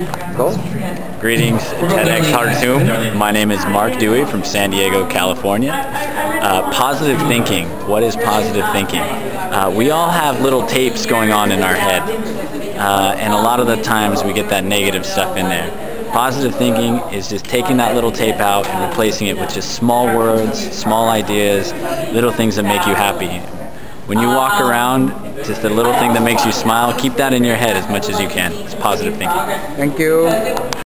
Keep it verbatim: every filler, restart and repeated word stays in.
Cool. Greetings, TEDxKhartoum. My name is Mark Dewey from San Diego, California. Uh, positive thinking. What is positive thinking? Uh, we all have little tapes going on in our head, uh, and a lot of the times we get that negative stuff in there. Positive thinking is just taking that little tape out and replacing it with just small words, small ideas, little things that make you happy. When you walk around, just a little thing that makes you smile, keep that in your head as much as you can. It's positive thinking. Thank you.